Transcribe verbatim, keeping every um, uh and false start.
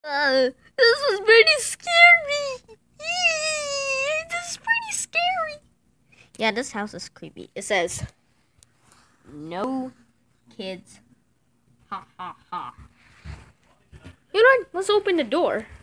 Uh, this is pretty scary. This is pretty scary. Yeah, this house is creepy. It says, no kids. Ha ha ha. You know what? Let's open the door.